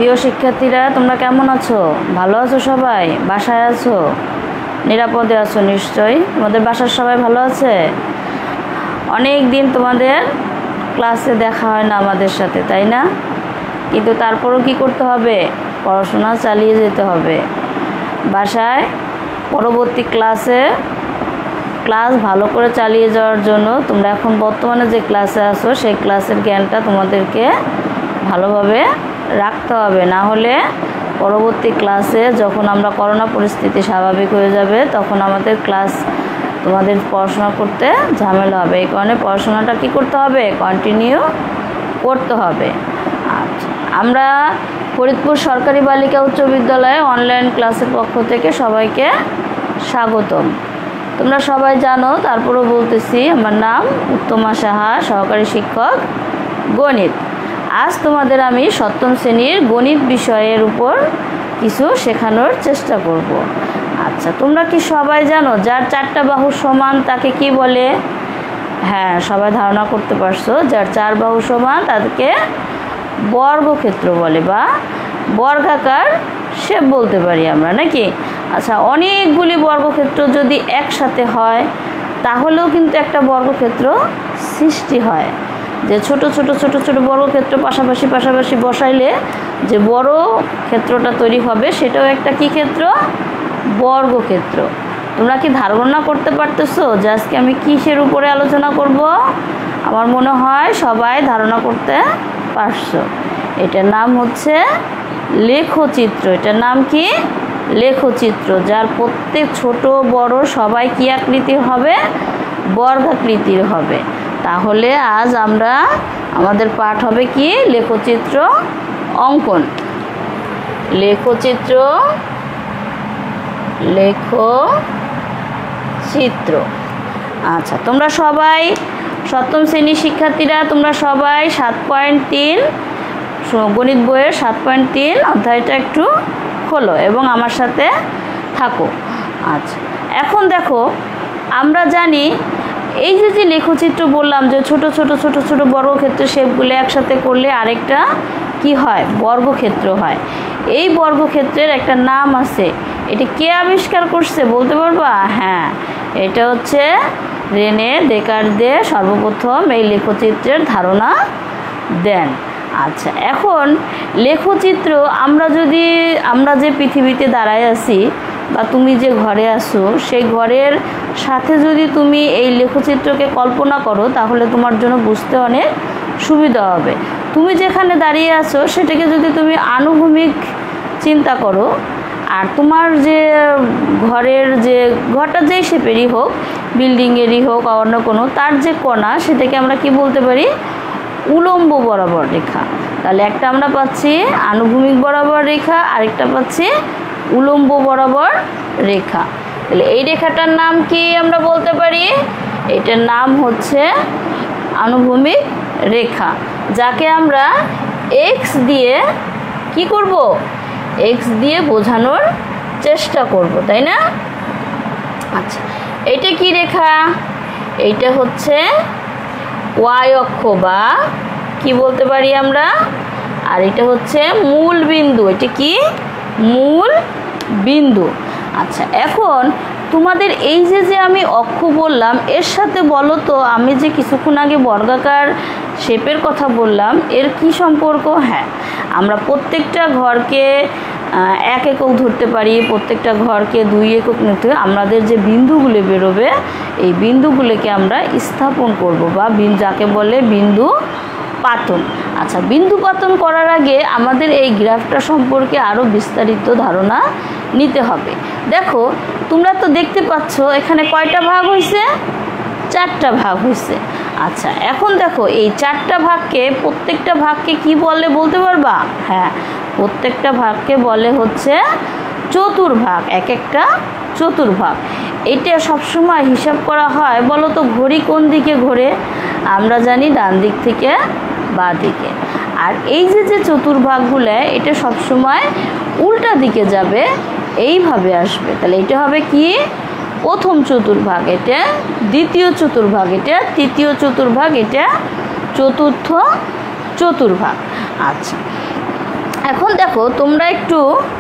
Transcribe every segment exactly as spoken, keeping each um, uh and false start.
প্রিয় শিক্ষার্থীরা, তোমরা কেমন আছো? ভালো আছো সবাই? বাসায় আছো? নিরাপদে আছো নিশ্চয়ই। তোমাদের বাসার সবাই ভালো আছে? অনেক দিন তোমাদের ক্লাসে দেখা হয় না আমাদের সাথে, তাই না? কিন্তু তারপরও কি করতে হবে? পড়াশোনা চালিয়ে যেতে হবে। বাসায় পরবর্তী ক্লাসে ক্লাস ভালো করে চালিয়ে যাওয়ার জন্য তোমরা এখন বর্তমানে যে ক্লাসে আছো সেই ক্লাসের জ্ঞানটা তোমাদেরকে ভালোভাবে রাখতে হবে। না হলে পরবর্তী ক্লাসে যখন আমরা করোনা পরিস্থিতি স্বাভাবিক হয়ে যাবে তখন আমাদের ক্লাস তোমাদের পড়াশোনা করতে ঝামেলা হবে। এই কারণে পড়াশোনাটা কি করতে হবে? কন্টিনিউ করতে হবে। আচ্ছা, আমরা ফরিদপুর সরকারি বালিকা উচ্চ বিদ্যালয়ে অনলাইন ক্লাসের পক্ষ থেকে সবাইকে স্বাগতম। তোমরা সবাই জানো, তারপরেও বলতেছি, আমার নাম উত্তমা সাহা, সহকারী শিক্ষক গণিত। আজ তোমাদের আমি সপ্তম শ্রেণীর গণিত বিষয়ের উপর কিছু শেখানোর চেষ্টা করব। আচ্ছা, তোমরা কি সবাই জানো যার চারটা বাহু সমান তাকে কি বলে? হ্যাঁ, সবাই ধারণা করতে পারছো। যার চার বাহু সমান তাদেরকে বর্গক্ষেত্র বলে বা বর্গাকার শেপ বলতে পারি আমরা, নাকি? আচ্ছা, অনেকগুলি বর্গক্ষেত্র যদি একসাথে হয় তাহলেও কিন্তু একটা বর্গক্ষেত্র সৃষ্টি হয়। যে ছোট ছোট ছোট ছোট বর্গক্ষেত্র পাশাপাশি পাশাপাশি বসাইলে যে বড় ক্ষেত্রটা তৈরি হবে সেটাও একটা কি ক্ষেত্র? বর্গক্ষেত্র। তোমরা কি ধারণা করতে পারতেছো যে আজকে আমি কিসের উপরে আলোচনা করব? আমার মনে হয় সবাই ধারণা করতে পারছো। এটার নাম হচ্ছে লেখচিত্র। এটার নাম কি? লেখচিত্র। যার প্রত্যেক ছোট বড় সবাই কি আকৃতির হবে? বর্গাকৃতির হবে। তাহলে আজ আমরা আমাদের পাঠ হবে কি? লেখচিত্র অঙ্কন। লেখচিত্র লেখচিত্র আচ্ছা, তোমরা সবাই সপ্তম শ্রেণীর শিক্ষার্থীরা, তোমরা সবাই সাত পয়েন্ট তিন গণিত বইয়ের সাত পয়েন্ট তিন অধ্যায়টা একটু খোলো এবং আমার সাথে থাকো। আচ্ছা, এখন দেখো, আমরা জানি এই যে যে লেখচিত্র বললাম যে ছোট ছোট ছোট ছোট বর্গক্ষেত্র শেপগুলো একসাথে করলে আরেকটা কি হয়? বর্গক্ষেত্র হয়। এই বর্গক্ষেত্রের একটা নাম আছে। এটা কে আবিষ্কার করছে বলতে পারবা? হ্যাঁ, এটা হচ্ছে রেনে দেকার্দে সর্বপ্রথম এই লেখচিত্রের ধারণা দেন। আচ্ছা, এখন লেখচিত্র আমরা যদি আমরা যে পৃথিবীতে দাঁড়ায় আছি বা তুমি যে ঘরে আসো সেই ঘরের সাথে যদি তুমি এই লেখচিত্রকে কল্পনা করো তাহলে তোমার জন্য বুঝতে অনেক সুবিধা হবে। তুমি যেখানে দাঁড়িয়ে আছো সেটাকে যদি তুমি আনুভূমিক চিন্তা করো, আর তোমার যে ঘরের যে ঘরটা যেই শেপেরই হোক, বিল্ডিংয়েরই হোক অন্য কোনো, তার যে কোণা সেটাকে আমরা কি বলতে পারি? উলম্ব বরাবর রেখা। তাহলে একটা আমরা পাচ্ছি আনুভূমিক বরাবর রেখা, আরেকটা পাচ্ছি উলম্ব বরাবর রেখা। তাহলে এই রেখাটার নাম কি আমরা বলতে পারি? এটার নাম হচ্ছে আনুভূমিক রেখা, যাকে আমরা এক্স দিয়ে কি করব? এক্স দিয়ে বোঝানোর চেষ্টা করব, তাই না? আচ্ছা, এটা কি রেখা? এইটা হচ্ছে ওয়াই অক্ষ বা কি বলতে পারি আমরা, আর এটা হচ্ছে মূল বিন্দু। এটা কি? মূল বিন্দু। আচ্ছা, এখন তোমাদের এই যে যে আমি অক্ষ বললাম এর সাথে বলো তো, আমি যে কিছুক্ষণ আগে বর্গাকার শেপের কথা বললাম এর কি সম্পর্ক? হ্যাঁ, আমরা প্রত্যেকটা ঘরকে এক একক ধরতে পারি, প্রত্যেকটা ঘরকে দুই একক নিতে। আমাদের যে বিন্দুগুলো বেরোবে এই বিন্দুগুলোকে আমরা স্থাপন করব বা যাকে বলে বিন্দু পাতন। আচ্ছা, বিন্দু পাতন করার আগে আমাদের এই গ্রাফটা সম্পর্কে আরও বিস্তারিত ধারণা নিতে হবে। দেখো, তোমরা তো দেখতে পাচ্ছ এখানে কয়টা ভাগ হয়েছে? চারটা ভাগ হয়েছে। আচ্ছা, এখন দেখো এই চারটা ভাগকে প্রত্যেকটা ভাগকে কি বলে বলতে পারবা? হ্যাঁ, প্রত্যেকটা ভাগকে বলে হচ্ছে চতুর্ভাগ। এক একটা চতুর্ভাগ। এটা সবসময় হিসাব করা হয়, বলো তো ঘড়ি কোন দিকে ঘোরে? আমরা জানি ডান দিক থেকে বাঁ দিকে। আর এই যে যে চতুর্ভাগগুলো এটা সবসময় উল্টা দিকে যাবে, এইভাবে আসবে। তাহলে এটা হবে কি? প্রথম চতুর্ভাগ, এটা দ্বিতীয় চতুর্ভাগ, এটা তৃতীয় চতুর্ভাগ, এটা চতুর্থ চতুর্ভাগ। আচ্ছা, এখন দেখো তোমরা একটু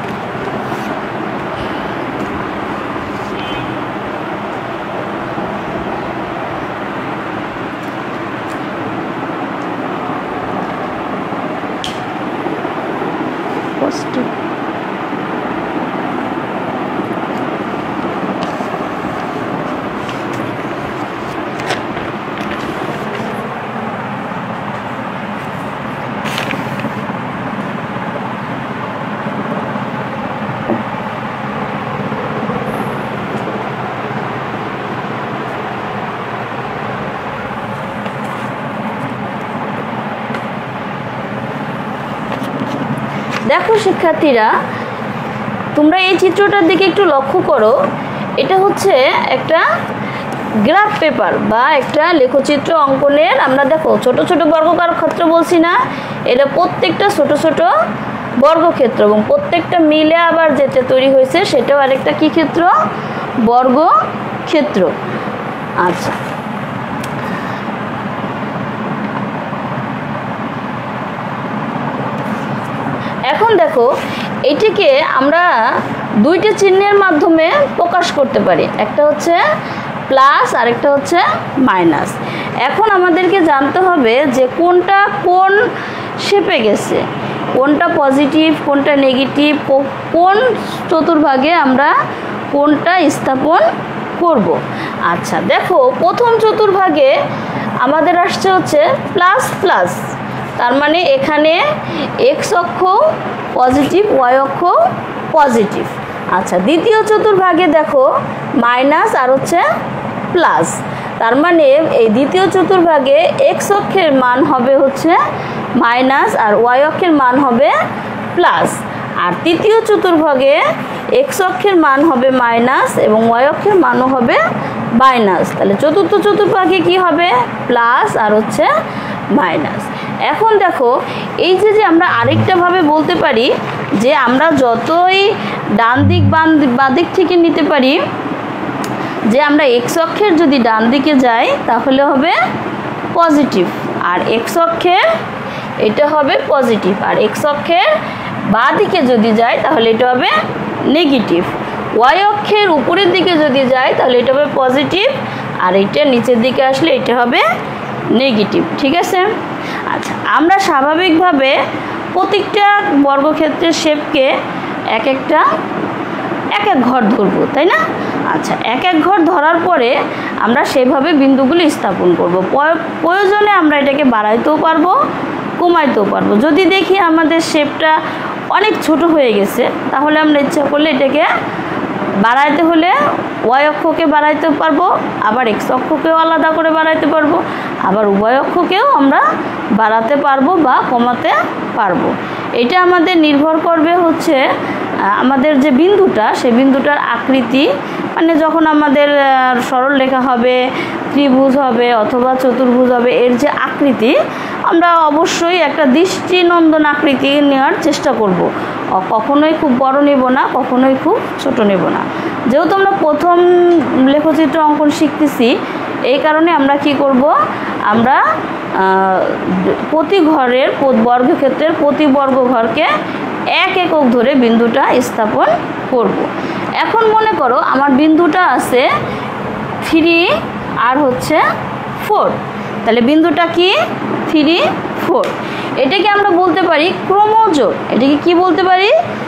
দেখো শিক্ষার্থীরা, তোমরা এই চিত্রটার দিকে একটু লক্ষ্য করো। এটা হচ্ছে একটা গ্রাফ পেপার বা একটা লেখচিত্র অঙ্কনের। আমরা দেখো ছোট ছোট বর্গাকার ক্ষেত্র বলছি না, এটা প্রত্যেকটা ছোট ছোট বর্গক্ষেত্র এবং প্রত্যেকটা মিলে আবার যেটা তৈরি হয়েছে সেটাও আরেকটা কি ক্ষেত্র? বর্গক্ষেত্র। আচ্ছা, এখন দেখো এটিকে আমরা দুইটা চিহ্নের মাধ্যমে প্রকাশ করতে পারি, একটা হচ্ছে প্লাস আর একটা হচ্ছে মাইনাস। এখন আমাদেরকে জানতে হবে যে কোনটা কোন শেপে গেছে, কোনটা পজিটিভ কোনটা নেগেটিভ, কোন চতুর্ভাগে আমরা কোনটা স্থাপন করব। আচ্ছা দেখো, প্রথম চতুর্ভাগে আমাদের আসছে হচ্ছে প্লাস প্লাস, তার মানে এখানে এক্স অক্ষ পজিটিভ, ওয়াই অক্ষ পজিটিভ। আচ্ছা, দ্বিতীয় চতুর্ভাগে দেখো মাইনাস আর হচ্ছে প্লাস, তার মানে এই দ্বিতীয় চতুর্ভাগে এক্স অক্ষের মান হবে হচ্ছে মাইনাস আর ওয়াই অক্ষের মান হবে প্লাস। আর তৃতীয় চতুর্ভাগে এক্স অক্ষের মান হবে মাইনাস এবং ওয়াই অক্ষের মানও হবে মাইনাস। তাহলে চতুর্থ চতুর্ভাগে কি হবে? প্লাস আর হচ্ছে মাইনাস। এখন দেখো এই যে যে আমরা আরেকটাভাবে বলতে পারি যে আমরা যতই ডান দিক বাঁ দিক থেকে নিতে পারি, যে আমরা এক্স অক্ষের যদি ডান দিকে যাই তাহলে হবে পজিটিভ, আর এক্স অক্ষের এটা হবে পজিটিভ, আর এক্স অক্ষের বাঁ দিকে যদি যাই তাহলে এটা হবে নেগেটিভ। ওয়াই অক্ষের উপরের দিকে যদি যাই তাহলে এটা হবে পজিটিভ, আর এটা নিচের দিকে আসলে এটা হবে নেগেটিভ। ঠিক আছে? আচ্ছা, আমরা স্বাভাবিকভাবে প্রত্যেকটা বর্গক্ষেত্রের শেপকে এক একটা এক এক ঘর ধরবো, তাই না? আচ্ছা, এক এক ঘর ধরার পরে আমরা সেভাবে বিন্দুগুলি স্থাপন করব। প্রয়োজনে আমরা এটাকে বাড়াইতেও পারবো কমাইতেও পারবো। যদি দেখি আমাদের শেপটা অনেক ছোট হয়ে গেছে তাহলে আমরা ইচ্ছা করলে এটাকে বাড়াইতে হলে ওয়াই অক্ষকে বাড়াইতে পারবো, আবার এক্স অক্ষকেও আলাদা করে বাড়াইতে পারবো, আবার উভয় অক্ষকেও আমরা বাড়াতে পারবো বা কমাতে পারবো। এটা আমাদের নির্ভর করবে হচ্ছে আমাদের যে বিন্দুটা, সেই বিন্দুটার আকৃতি, মানে যখন আমাদের সরল রেখা হবে, ত্রিভুজ হবে অথবা চতুর্ভুজ হবে, এর যে আকৃতি আমরা অবশ্যই একটা দৃষ্টিনন্দন আকৃতি নেওয়ার চেষ্টা করব। কখনোই খুব বড় নেব না, কখনোই খুব ছোট নেব না। যেহেতু আমরা প্রথম লেখচিত্র অঙ্কন শিখতেছি, এই কারণে আমরা কি করব, আমরা প্রতি ঘরের বর্গক্ষেত্রের প্রতি বর্গ ঘরকে এক একক ধরে বিন্দুটা স্থাপন করব। এখন মনে করো আমার বিন্দুটা আছে থ্রি আর হচ্ছে ফোর, তাহলে বিন্দুটা কি? Three four. এটাকে আমরা বলতে পারি ক্রমজোড়। এটাকে কি বলতে পারি?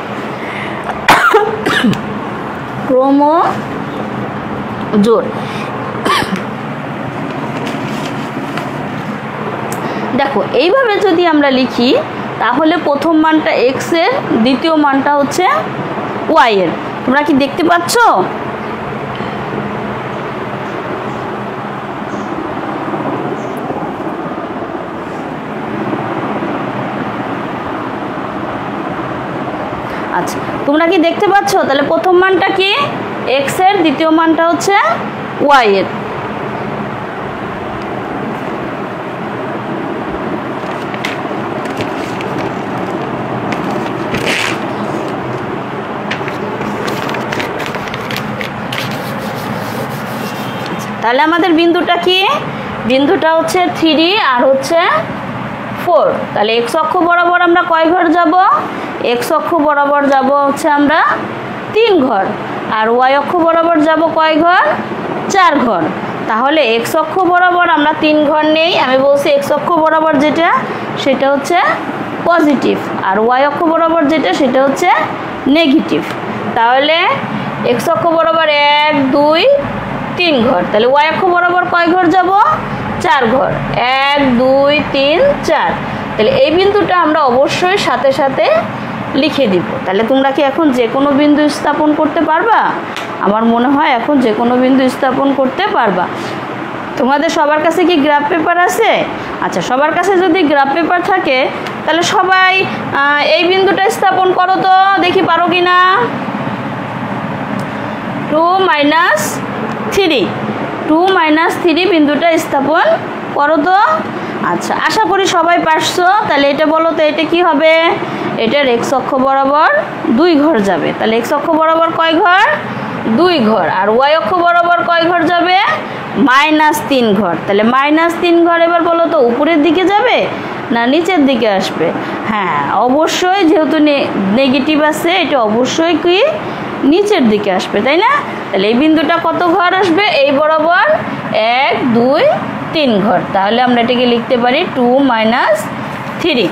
ক্রমজোড়। দেখো এইভাবে যদি আমরা লিখি তাহলে প্রথম মানটা এক্স এর, দ্বিতীয় মানটা হচ্ছে ওয়াই এর। তোমরা কি দেখতে পাচ্ছ? আচ্ছা, তোমরা কি দেখতে পাচ্ছ? তাহলে প্রথম মানটা কি? এক্স এর, দ্বিতীয় মানটা হচ্ছে ওয়াই এর। তাহলে আমাদের বিন্দুটা কি? বিন্দুটা হচ্ছে থ্রি আর হচ্ছে ফোর। তাহলে এক্স অক্ষ বরাবর আমরা কয় ঘর যাব? এক্স অক্ষ বরাবর যাব হচ্ছে আমরা তিন ঘর, আর ওয়াই অক্ষ বরাবর যাব কয় ঘর? চার ঘর। তাহলে এক্স অক্ষ বরাবর আমরা তিন ঘর নেই, আমি বলছি এক্স অক্ষ বরাবর যেটা সেটা হচ্ছে পজিটিভ, আর ওয়াই অক্ষ বরাবর যেটা সেটা হচ্ছে নেগেটিভ। তাহলে এক্স অক্ষ বরাবর এক দুই তিন ঘর, তাহলে ওয়াই অক্ষ বরাবর কয় ঘর যাব? চার ঘর, এক দুই তিন চার। তাহলে এই বিন্দুটা আমরা অবশ্যই সাথে সাথে লিখে দিব। তাহলে তোমরা কি এখন যে কোনো বিন্দু স্থাপন করতে পারবা? আমার মনে হয় এখন যে কোনো বিন্দু স্থাপন করতে পারবা। তোমাদের সবার কাছে কি গ্রাফ পেপার আছে? আচ্ছা, সবার কাছে যদি গ্রাফ পেপার থাকে তাহলে সবাই এই বিন্দুটা স্থাপন করো তো, দেখি পারো কি না। Two minus three two minus three বিন্দুটা স্থাপন করো তো। আচ্ছা, আশা করি সবাই পারছো। তাহলে এটা বলো তো, এটা কি হবে? এটার এক্স অক্ষ বরাবর দুই ঘর যাবে। তাহলে এক্স অক্ষ বরাবর কয় ঘর? দুই ঘর। আর ওয়াই অক্ষ বরাবর কয় ঘর যাবে? মাইনাস তিন ঘর। তাহলে মাইনাস তিন ঘর এবার বলো তো উপরের দিকে যাবে না নিচের দিকে আসবে? হ্যাঁ, অবশ্যই, যেহেতু নেগেটিভ আছে এটা অবশ্যই কি নিচের দিকে আসবে, তাই না? তাহলে এই বিন্দুটা কত ঘর আসবে? এই বরাবর এক দুই তিন ঘর। তাহলে আমরা এটাকে লিখতে পারি টু মাইনাস থ্রি।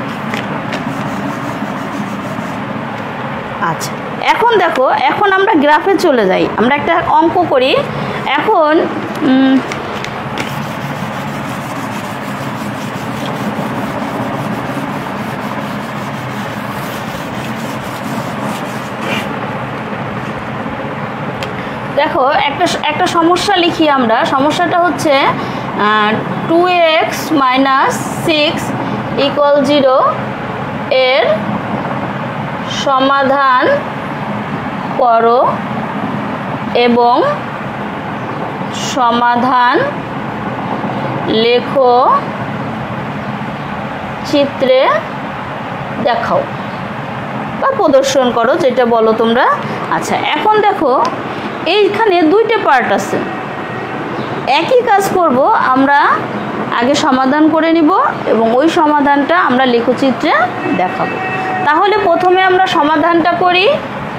আচ্ছা, এখন দেখো, এখন আমরা গ্রাফে চলে যাই, আমরা একটা অঙ্ক করি। এখন দেখো একটা একটা সমস্যা লিখি আমরা। সমস্যাটা হচ্ছে two x minus six equal zero এর সমাধান করো এবং সমাধান লেখো, চিত্রে দেখাও বা প্রদর্শন করো, যেটা বলো তোমরা। আচ্ছা, এখন দেখো এইখানে দুইটা পার্ট আছে, একই কাজ করব আমরা। আগে সমাধান করে নিব এবং ওই সমাধানটা আমরা লেখচিত্রে দেখাবো। তাহলে প্রথমে আমরা সমাধানটা করি।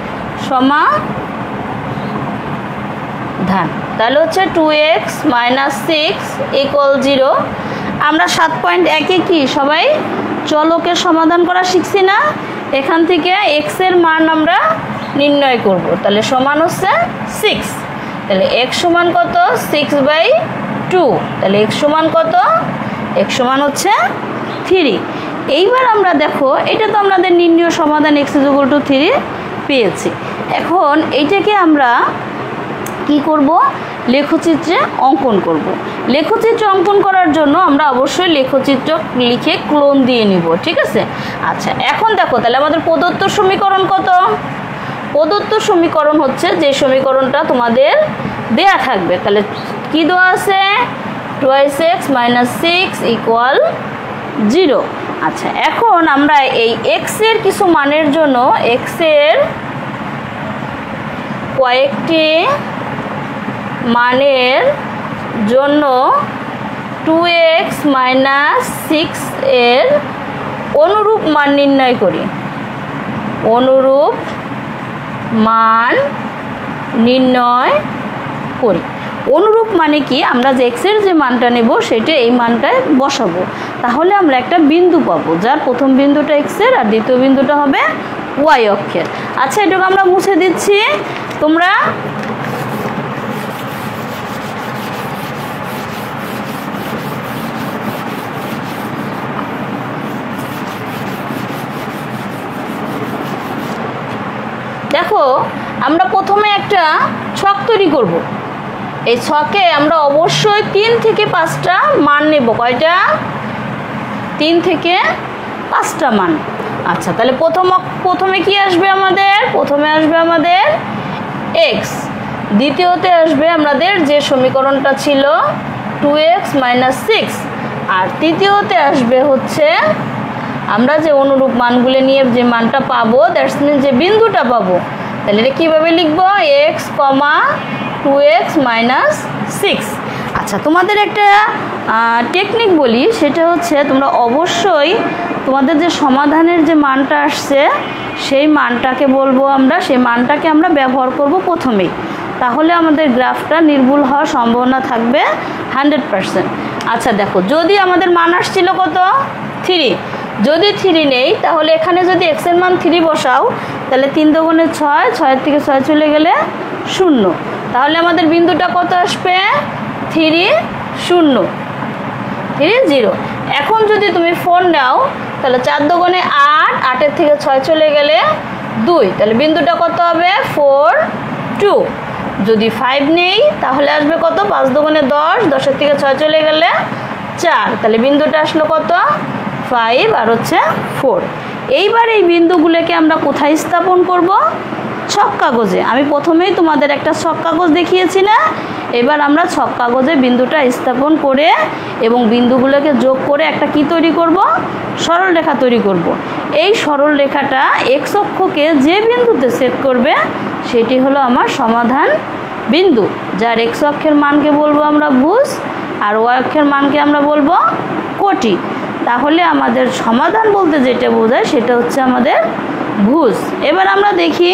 সমাধান তাহলে হচ্ছে two x minus six equal zero. আমরা সাত পয়েন্ট একে কি সবাই চলকের সমাধান করা শিখছি না? এখান থেকে এক্স এর মান আমরা নির্ণয় করব। তাহলে সমান হচ্ছে সিক্স। তাহলে এক্স সমান কত? Six by two. তাহলে এক্স সমান কত? এক্স সমান হচ্ছে থ্রি। এইবার আমরা দেখো, এটা তো আমাদের নির্ণয় সমাধান x is equal to three পেয়েছি। এখন এইটাকে আমরা কি করব? লেখচিত্রে অঙ্কন করব। লেখচিত্র অঙ্কন করার জন্য আমরা অবশ্যই লেখচিত্র লিখে ক্লোন দিয়ে নিব, ঠিক আছে? আচ্ছা, এখন দেখো, তাহলে আমাদের প্রদত্ত সমীকরণ কত? প্রদত্ত সমীকরণ হচ্ছে যে সমীকরণটা তোমাদের দেয়া থাকবে। তাহলে কি দেওয়া আছে? Twice x minus six equal zero. আচ্ছা, এখন আমরা এই এক্স এর কিছু মানের জন্য এক্স এর কয়েকটি মানের জন্য টু এক্স মাইনাস সিক্স এর অনুরূপ মান নির্ণয় করি। অনুরূপ মান নির্ণয় করি। অনুরূপ মানে কি? আমরা যে এক্স এর যে মানটা নেব সেটা এই মানটায় বসাবো, তাহলে আমরা একটা বিন্দু পাবো যার প্রথম বিন্দুটা এক্স এর আর দ্বিতীয় বিন্দুটা হবে ওয়াই অক্ষের। আচ্ছা, এটাকে আমরা মুছে দিচ্ছি। তোমরা দেখো, আমরা প্রথমে একটা ছক তৈরি করব। এই ছকে আমরা অবশ্যই তিন থেকে পাঁচটা মান নেব। কয়টা? তিন থেকে পাঁচটা মান। আচ্ছা, তাহলে প্রথম প্রথমে কি আসবে আমাদের? প্রথমে আসবে আমাদের এক্স। দ্বিতীয়তে আসবে আমাদের যে সমীকরণটা ছিল টু এক্স মাইনাস সিক্স। আর তৃতীয়তে আসবে হচ্ছে আমরা যে অনুরূপ মানগুলো নিয়ে যে মানটা পাবো, দ্যাটস মিন যে বিন্দুটা পাবো। তাহলে এটা কীভাবে লিখবো? X comma two x minus six. আচ্ছা, তোমাদের একটা টেকনিক বলি, সেটা হচ্ছে তোমরা অবশ্যই তোমাদের যে সমাধানের যে মানটা আসছে সেই মানটাকে বলবো আমরা, সেই মানটাকে আমরা ব্যবহার করব প্রথমেই, তাহলে আমাদের গ্রাফটা নির্ভুল হওয়ার সম্ভাবনা থাকবে হান্ড্রেড পারসেন্ট। আচ্ছা দেখো, যদি আমাদের মান আসছিল কত, থ্রি, যদি থ্রি নেই তাহলে এখানে যদি এক্সের মান থ্রি বসাও তাহলে তিন দুগুণে ছয়, ছয়ের থেকে ছয় চলে গেলে শূন্য, তাহলে আমাদের বিন্দুটা কত আসবে, থ্রি শূন্য, থ্রি জিরো। এখন যদি তুমি ফোর নাও তাহলে চার দুগুণে আট, আটের থেকে ছয় চলে গেলে দুই, তাহলে বিন্দুটা কত হবে, ফোর টু। যদি ফাইভ নেই তাহলে আসবে কত, পাঁচ দুগুণে দশ, দশের থেকে ছয় চলে গেলে চার, তাহলে বিন্দুটা আসলো কত, ফাইভ আর হচ্ছে ফোর। এইবার এই বিন্দুগুলোকে আমরা কোথায় স্থাপন করব, ছক কাগজে। আমি প্রথমেই তোমাদের একটা ছক কাগজ দেখিয়েছি না, এবার আমরা ছক কাগজে বিন্দুটা স্থাপন করে এবং বিন্দুগুলোকে যোগ করে একটা কি তৈরি করব, সরল রেখা তৈরি করব। এই সরল রেখাটা এক্স অক্ষকে যে বিন্দুতে সেট করবে সেটি হলো আমার সমাধান বিন্দু, যার এক্স অক্ষের মানকে বলবো আমরা ভুজ আর ওয়াই অক্ষের মানকে আমরা বলবো কোটি। তাহলে আমাদের সমাধান বলতে যেটা বোঝায় সেটা হচ্ছে আমাদের ভুজ। এবার আমরা দেখি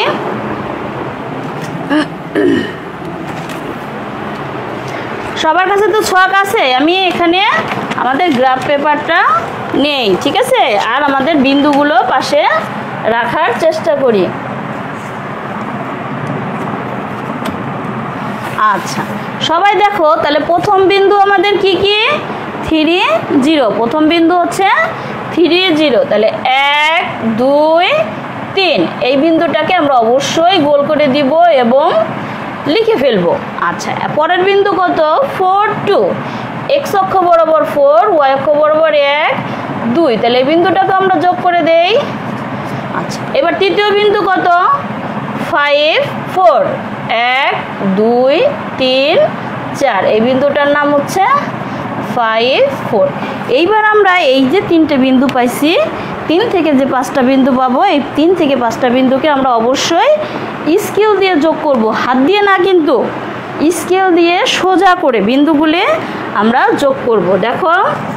সবার কাছে তো ছক আছে, আমি এখানে আমাদের গ্রাফ পেপারটা নেই, ঠিক আছে, আর আমাদের বিন্দুগুলো পাশে রাখার চেষ্টা করি। আচ্ছা সবাই দেখো, তাহলে প্রথম বিন্দু আমাদের কি কি, থ্রি জিরো, প্রথম বিন্দু হচ্ছে থ্রি জিরো, তাহলে এক দুই তিন, এই বিন্দুটাকে আমরা অবশ্যই গোল করে দিব এবং লিখে ফেলবো। আচ্ছা পরের বিন্দু কত, ফোর টু, এক্স অক্ষ বরাবর ফোর, ওয়াই অক্ষ বরাবর এক দুই, তাহলে এই বিন্দুটাকে আমরা যোগ করে দেই। আচ্ছা এবার তৃতীয় বিন্দু কত, ফাইভ ফোর, এক দুই তিন চার, এই বিন্দুটার নাম হচ্ছে ফাইভ ফোর। এইবার আমরা এই যে তিনটে বিন্দু পাইছি, তিন থেকে যে পাঁচটা বিন্দু পাবো, এই তিন থেকে পাঁচটা বিন্দুকে আমরা অবশ্যই স্কেল দিয়ে যোগ করব, হাত দিয়ে না কিন্তু স্কেল দিয়ে সোজা করে বিন্দুগুলি আমরা যোগ করব। দেখো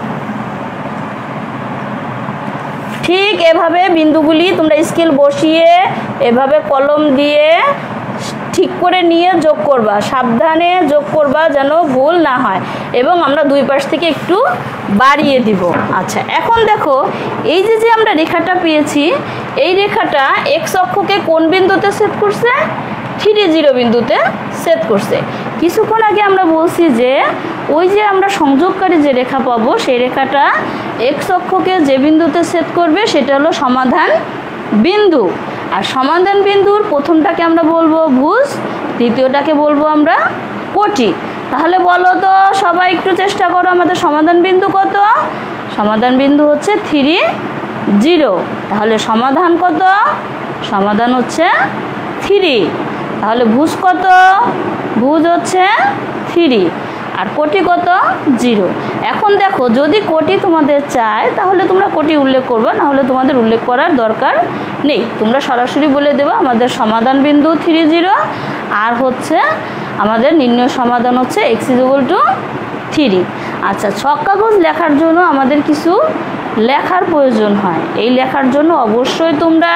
ঠিক এভাবে বিন্দুগুলি তোমরা স্কেল বসিয়ে এভাবে কলম দিয়ে ঠিক করে নিয়ে যোগ করবা, সাবধানে যোগ করবা যেন ভুল না হয়, এবং আমরা দুই পাশ থেকে একটু বাড়িয়ে দিব। আচ্ছা এখন দেখো, এই যে যে আমরা রেখাটা পেয়েছি, এই রেখাটা এক্স অক্ষকে কোন বিন্দুতে সেট করছে, থ্রি জিরো বিন্দুতে সেট করছে। কিছুক্ষণ আগে আমরা বলছি যে ওই যে আমরা সংযোগকারী যে রেখা পাবো সেই রেখাটা এক্স অক্ষকে যে বিন্দুতে সেট করবে সেটা হলো সমাধান বিন্দু, আর সমাধান বিন্দুর প্রথমটাকে আমরা বলবো ভুজ, দ্বিতীয়টাকে বলবো আমরা কোটি। তাহলে বলো তো সবাই একটু চেষ্টা করো, আমাদের সমাধান বিন্দু কত, সমাধান বিন্দু হচ্ছে থ্রি জিরো, তাহলে সমাধান কত, সমাধান হচ্ছে থ্রি, তাহলে ভুজ কত, ভুজ হচ্ছে থ্রি, আর কোটি কত, জিরো। এখন দেখো যদি কোটি তোমাদের চায় তাহলে তোমরা কোটি উল্লেখ করবে, না হলে তোমাদের উল্লেখ করার দরকার নেই, তোমরা সরাসরি বলে দেবে আমাদের সমাধান বিন্দু থ্রি জিরো, আর হচ্ছে আমাদের নির্ণয় সমাধান হচ্ছে x is equal to three. আচ্ছা ছক কাগজ লেখার জন্য আমাদের কিছু লেখার প্রয়োজন হয়, এই লেখার জন্য অবশ্যই তোমরা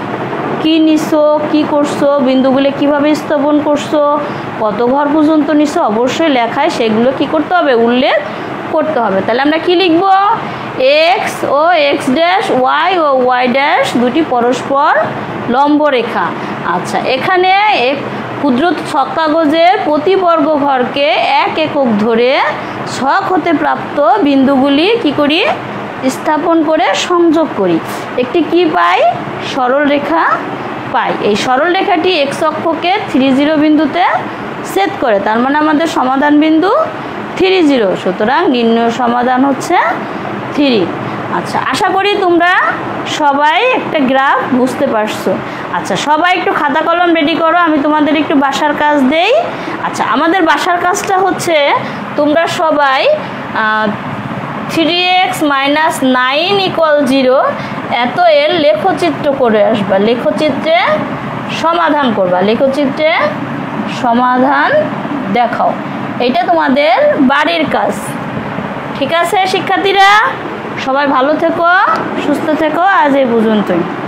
কি নিছো, কি করছো, বিন্দুগুলো কিভাবে স্থাপন করছো, কত ঘর পর্যন্ত নিছো, অবশ্যই লেখায় সেগুলো কি করতে হবে, উল্লেখ করতে হবে। তাহলে আমরা কি লিখব, এক্স ও এক্স ড্যাশ, ওয়াই ও ওয়াই ড্যাশ দুটি পরস্পর লম্ব রেখা। আচ্ছা এখানে এক ক্ষুদ্র ছক কাগজের প্রতি বর্গ ঘরকে এক একক ধরে ছক হতে প্রাপ্ত বিন্দুগুলি কি করি, স্থাপন করে সংযোগ করি, একটি কি পাই, সরল রেখা পাই। এই সরল রেখাটি এক্স অক্ষকে থ্রি জিরো বিন্দুতে সেট করে, তার মানে আমাদের সমাধান বিন্দু থ্রি জিরো, সুতরাং নির্ণয় সমাধান হচ্ছে থ্রি। আচ্ছা আশা করি তোমরা সবাই একটা গ্রাফ বুঝতে পারছো। আচ্ছা সবাই একটু খাতা কলম রেডি করো, আমি তোমাদের একটু বাসার কাজ দেই। আচ্ছা আমাদের বাসার কাজটা হচ্ছে তোমরা সবাই three x minus nine equal zero এত এর লেখচিত্র করে আসবা, লেখচিত্রে সমাধান করবা, লেখচিত্রে সমাধান দেখাও। এটা তোমাদের বাড়ির কাজ। ঠিক আছে শিক্ষার্থীরা, সবাই ভালো থেকো, সুস্থ থেকো। আজ এই পর্যন্তই।